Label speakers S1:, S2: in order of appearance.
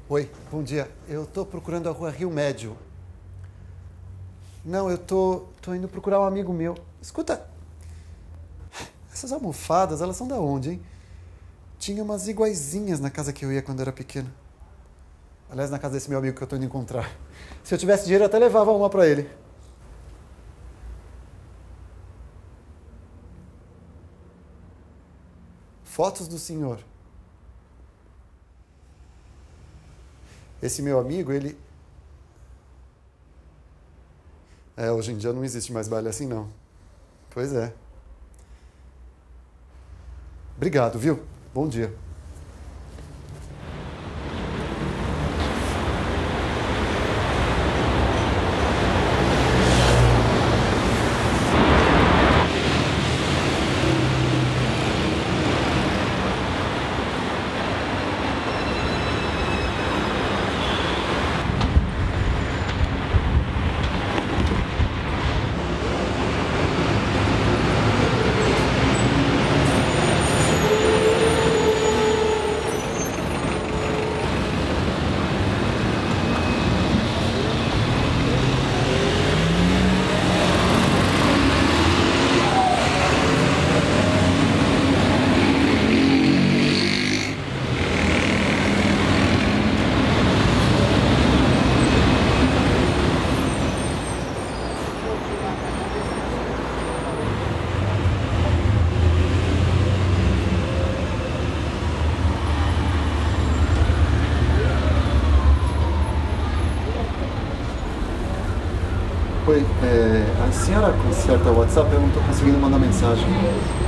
S1: Oi, bom dia. Eu tô procurando a rua Rio Médio. Não, eu tô indo procurar um amigo meu. Escuta, essas almofadas, elas são da onde, hein? Tinha umas iguaizinhas na casa que eu ia quando era pequeno. Aliás, na casa desse meu amigo que eu tô indo encontrar. Se eu tivesse dinheiro, eu até levava uma pra ele. Fotos do senhor. Esse meu amigo, ele... hoje em dia não existe mais baile assim, não. Pois é. Obrigado, viu? Bom dia. Oi, a senhora conserta o WhatsApp? Eu não estou conseguindo mandar mensagem.